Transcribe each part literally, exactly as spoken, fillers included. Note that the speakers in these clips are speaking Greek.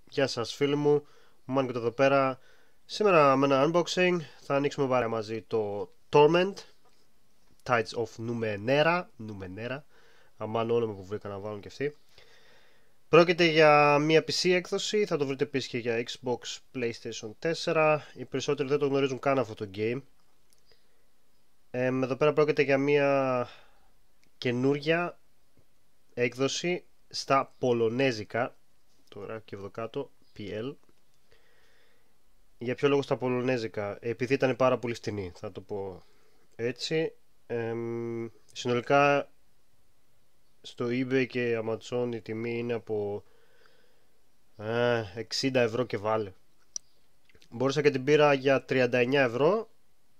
Γεια σας φίλοι μου, Μάνικο εδώ πέρα. Σήμερα με ένα unboxing θα ανοίξουμε παρέα μαζί το Torment Tides of Numenera Numenera, αμάν όνομα που βρήκα να βάλουν και αυτοί. Πρόκειται για μια πι σι έκδοση, θα το βρείτε επίσης και για Xbox, PlayStation τέσσερα. Οι περισσότεροι δεν το γνωρίζουν καν αυτό το game. ε, Εδώ πέρα πρόκειται για μια καινούρια έκδοση στα πολωνέζικα. Το γράφει και εδώ κάτω, πι ελ. Για ποιο λόγο στα πολωνέζικα? Επειδή ήταν πάρα πολύ φτηνή, θα το πω έτσι. Ε, συνολικά στο eBay και Amazon η τιμή είναι από ε, εξήντα ευρώ και βάλε. Μπόρεσα και την πήρα για τριάντα εννιά ευρώ.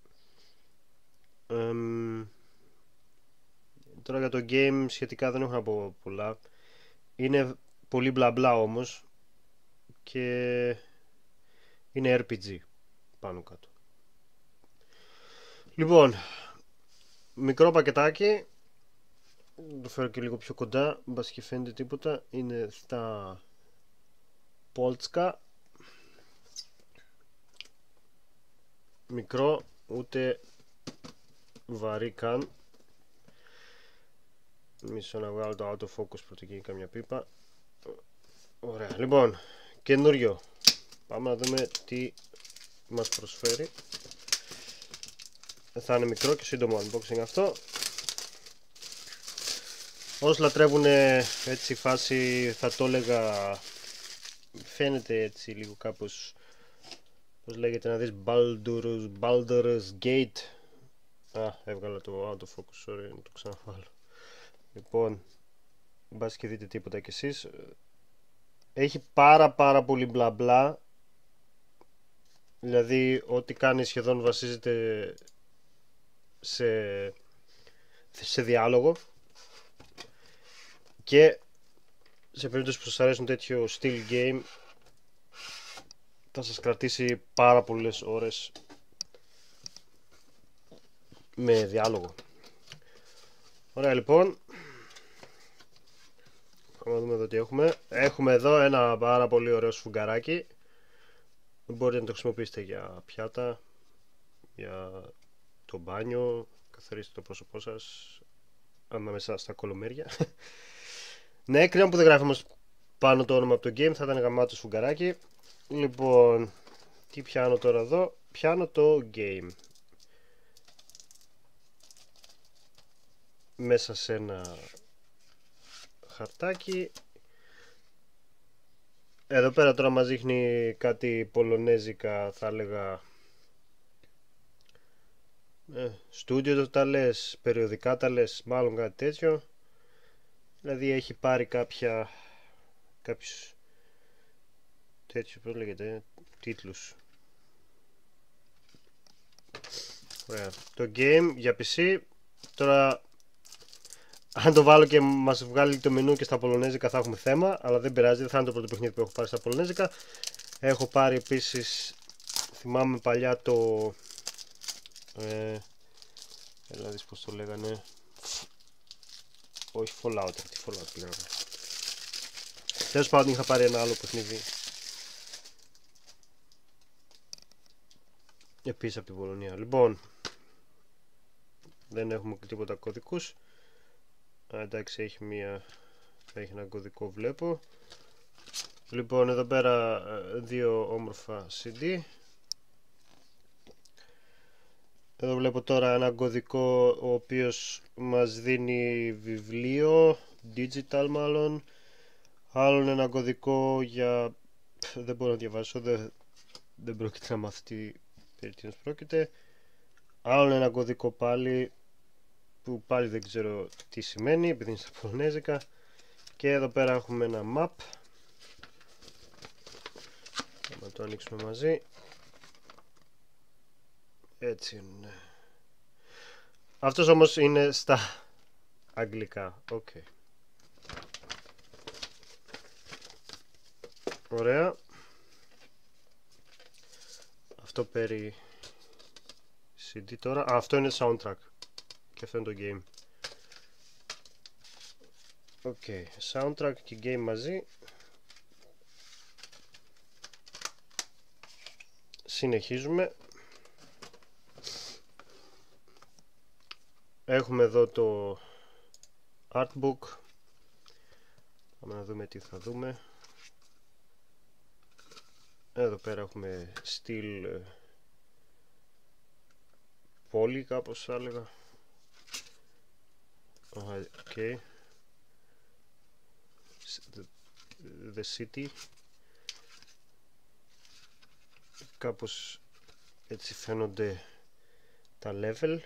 Ε, τώρα για το game σχετικά δεν έχω να πω πολλά. Είναι πολύ μπλα μπλα όμως και είναι αρ πι τζι πάνω κάτω. Λοιπόν, μικρό πακετάκι. Το φέρω και λίγο πιο κοντά, μπας και φαίνεται τίποτα. Είναι στα Πόλτσκα. Μικρό, ούτε βαρύ καν. Μισό να βγάλω το autofocus πρώτα και καμιά πίπα. Ωραία, λοιπόν, καινούριο. Πάμε να δούμε τι μας προσφέρει. Θα είναι μικρό και σύντομο unboxing αυτό. Όσοι λατρεύουν έτσι φάση, θα το έλεγα, φαίνεται έτσι λίγο κάπως, πώς λέγεται, να δεις, Baldur's, Baldur's Gate. Α, έβγαλα το autofocus, sorry, να το ξαναβάλω. Λοιπόν, μπας και δείτε τίποτα κι εσείς. Έχει πάρα πάρα πολύ μπλα μπλα. Δηλαδή ό,τι κάνει σχεδόν βασίζεται σε, σε διάλογο. Και σε περίπτωση που σας αρέσουν τέτοιο style game, θα σας κρατήσει πάρα πολλές ώρες με διάλογο. Ωραία, λοιπόν, πάμε να δούμε εδώ τι έχουμε. Έχουμε εδώ ένα πάρα πολύ ωραίο σφουγγαράκι. Μπορείτε να το χρησιμοποιήσετε για πιάτα, για το μπάνιο, καθαρίστε το πρόσωπό σας ανάμεσα στα κολομέρια. Ναι, κρίμα που δεν γράφει όμως πάνω το όνομα από το game, θα ήταν γαμάτο σφουγγαράκι. Λοιπόν, τι πιάνω τώρα εδώ? Πιάνω το game μέσα σε ένα χαρτάκι. Εδώ πέρα τώρα μας δείχνει κάτι πολωνέζικα, θα έλεγα ε, στούντιο τα λες, περιοδικά τα λες, μάλλον κάτι τέτοιο. Δηλαδή έχει πάρει κάποια κάποιους τέτοιους, πώς λέγεται, τίτλους. Ωραία. Το game για πι σι. Τώρα αν το βάλω και μας βγάλει το μενού και στα πολωνέζικα θα έχουμε θέμα, αλλά δεν πειράζει, δεν θα είναι το πρώτο παιχνίδι που έχω πάρει στα πολωνέζικα. Έχω πάρει επίσης, θυμάμαι παλιά το ε, έλα δεις πως το λέγανε, όχι Fallout, τι Fallout πλέον. Τέλος πάντων είχα πάρει ένα άλλο παιχνίδι επίσης από την Πολωνία. Λοιπόν, δεν έχουμε τίποτα κωδικούς. Α, εντάξει, έχει μία, έχει ένα κωδικό βλέπω. Λοιπόν, εδώ πέρα δύο όμορφα σι ντι. Εδώ βλέπω τώρα ένα κωδικό ο οποίος μας δίνει βιβλίο, digital μάλλον. Άλλον ένα κωδικό για... δεν μπορώ να διαβάσω, δεν, δεν πρόκειται να μάθω τι περί τίνος πρόκειται. Άλλον ένα κωδικό πάλι που πάλι δεν ξέρω τι σημαίνει επειδή είναι στα πολωνέζικα. Και εδώ πέρα έχουμε ένα map. Θα το ανοίξουμε μαζί. Έτσι είναι. Αυτός όμως είναι στα αγγλικά. Okay. Ωραία. Αυτό περί σι ντι τώρα. Α, αυτό είναι soundtrack. Και αυτό είναι το game. Οκ, okay. Soundtrack και game μαζί. Συνεχίζουμε. Έχουμε εδώ το artbook. Πάμε να δούμε τι θα δούμε. Εδώ πέρα έχουμε στυλ πόλη, κάπως θα έλεγα. Okay. The, the city. Κάπως έτσι φαίνονται τα level.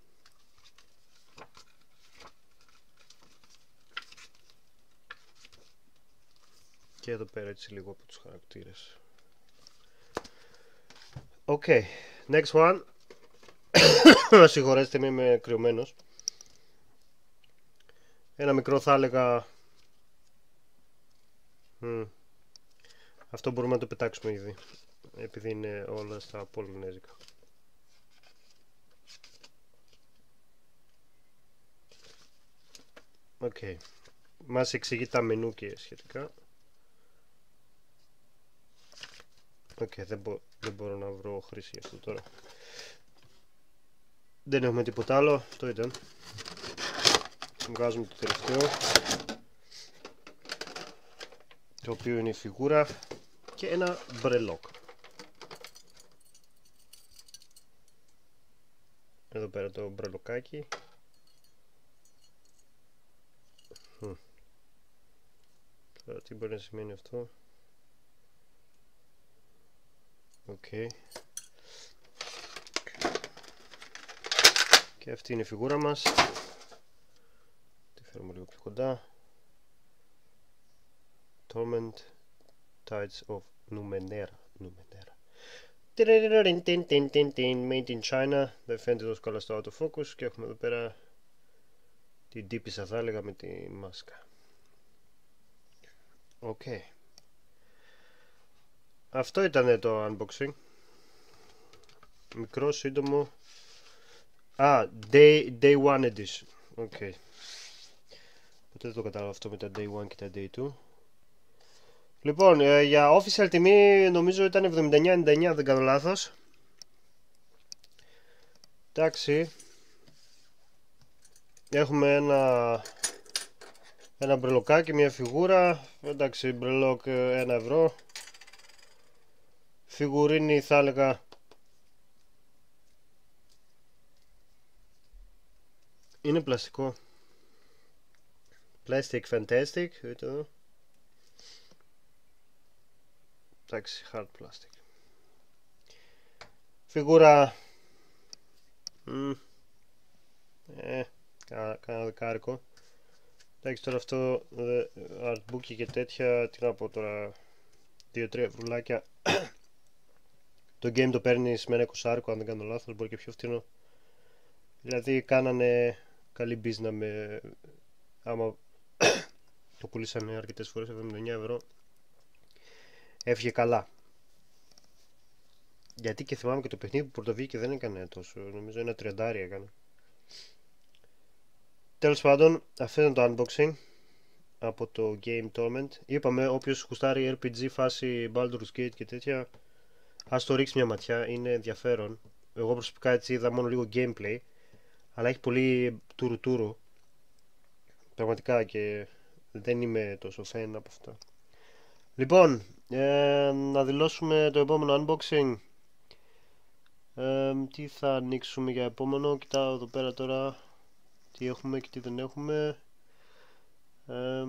Και εδώ πέρα έτσι λίγο από τους χαρακτήρες. Ok, next one. Συγχωρέστε με, είμαι κρυωμένος. Ένα μικρό θα έλεγα. Mm. Αυτό μπορούμε να το πετάξουμε ήδη, επειδή είναι όλα στα πολωνέζικα. Οκ. Okay. Μας εξηγεί τα μενού και σχετικά. Οκ, okay, δεν, μπο δεν μπορώ να βρω χρήση για αυτό τώρα. Δεν έχουμε τίποτα άλλο, αυτό ήταν. Βγάζουμε το τελευταίο, το οποίο είναι η φιγούρα και ένα μπρελόκ. Εδώ πέρα το μπρελοκάκι. Hm. Τώρα τι μπορεί να σημαίνει αυτό. Οκ. Okay. Και αυτή είναι η φιγούρα μας. Τη φέρουμε λίγο πιο κοντά. Torment Tides of Numenera. Numenera. Made in China. Δεν φαίνεται τόσο καλά στο autofocus. Και έχουμε εδώ πέρα την τύπισσα, θα έλεγα, με τη μάσκα. Οκ. Okay. Αυτό ήταν το unboxing. Μικρό, σύντομο. Α, day, day one edition. Οκ. Okay. Ποτέ δεν το κατάλαβα αυτό με τα day one και τα day two. Λοιπόν, ε, για official τιμή νομίζω ήταν εβδομήντα εννιά ενενήντα εννιά, δεν κάνω λάθος. Εντάξει. Έχουμε ένα ένα μπρελοκάκι, μια φιγούρα. Εντάξει, μπρελόκ ένα ευρώ. Φιγουρίνη θα έλεγα είναι πλαστικό. Plastic fantastic. Δείτε εδώ. Εντάξει, hard plastic. Φιγούρα mm. Ε, κάνα δεκάρικο. Εντάξει, τώρα αυτό artbook και τέτοια, τι να πω τώρα, δύο τρία βρουλάκια. Το game το παίρνεις με ένα εικοσάρικο, αν δεν κάνω λάθος, μπορεί και πιο φτηνό. Δηλαδή κάνανε καλή business με, άμα το πουλήσανε αρκετές φορές, εβδομήντα εννιά ευρώ. Έφυγε καλά. Γιατί και θυμάμαι και το παιχνίδι που πρωτοβγήκε δεν έκανε τόσο, νομίζω ένα τριαντάρι έκανε. Τέλος πάντων, αυτό ήταν το unboxing από το Game Torment. Είπαμε, όποιος γουστάρει αρ πι τζι φάση Baldur's Gate και τέτοια, ας το ρίξει μια ματιά, είναι ενδιαφέρον. Εγώ προσωπικά έτσι είδα μόνο λίγο gameplay, αλλά έχει πολύ τουρου τουρου πραγματικά και δεν είμαι τόσο fan από αυτά. Λοιπόν, ε, να δηλώσουμε το επόμενο unboxing. Ε, τι θα ανοίξουμε για επόμενο, κοιτάω εδώ πέρα τώρα τι έχουμε και τι δεν έχουμε. Ε,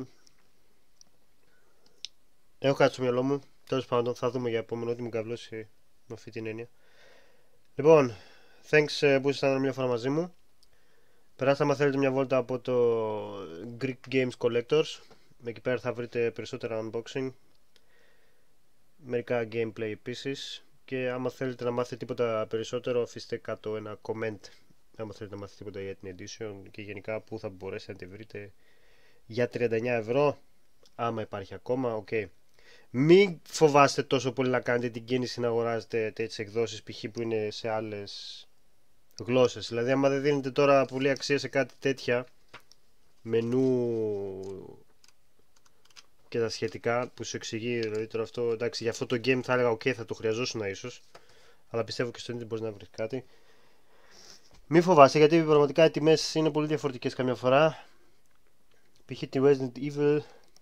έχω κάτι στο μυαλό μου. Τέλος πάντων, θα δούμε για επόμενο, ό,τι μου καβλώσει με αυτή την έννοια. Λοιπόν, thanks που ήσασταν μια φορά μαζί μου. Περάστε άμα θέλετε μια βόλτα από το Greek Games Collectors. Εκεί πέρα θα βρείτε περισσότερα unboxing, μερικά gameplay επίσης. Και άμα θέλετε να μάθετε τίποτα περισσότερο, αφήστε κάτω ένα comment. Άμα θέλετε να μάθετε τίποτα για την edition και γενικά που θα μπορέσετε να τη βρείτε για τριάντα εννιά ευρώ, άμα υπάρχει ακόμα, οκ. Okay. Μην φοβάστε τόσο πολύ να κάνετε την κίνηση να αγοράζετε τέτοιες εκδόσεις π.χ. που είναι σε άλλες γλώσσες. Δηλαδή άμα δεν δίνετε τώρα πολύ αξία σε κάτι τέτοια, μενού και τα σχετικά που σου εξηγεί. Δηλαδή τώρα αυτό, εντάξει, για αυτό το game θα έλεγα ok, θα το χρειαζόσουν ίσως, αλλά πιστεύω και στο internet μπορείς να βρεις κάτι. Μη φοβάσαι, γιατί πραγματικά οι τιμές είναι πολύ διαφορετικές καμιά φορά. Π.χ. τη Resident Evil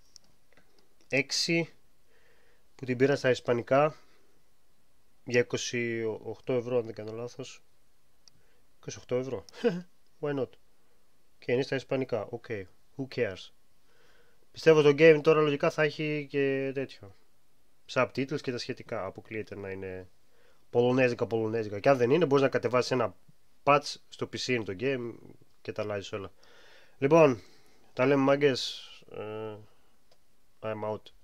έξι που την πήρα στα ισπανικά για είκοσι οκτώ ευρώ, αν δεν κάνω λάθος. είκοσι οκτώ ευρώ. Why not? Και είναι στα ισπανικά. Ok. Who cares? Πιστεύω το game τώρα λογικά θα έχει και τέτοιο. Subtitles και τα σχετικά. Αποκλείεται να είναι πολωνέζικα, πολωνέζικα. Και αν δεν είναι, μπορείς να κατεβάσεις ένα patch στο πι σι είναι το game και τα αλλάζεις όλα. Λοιπόν, τα λέμε μάγκες. Uh, I'm out.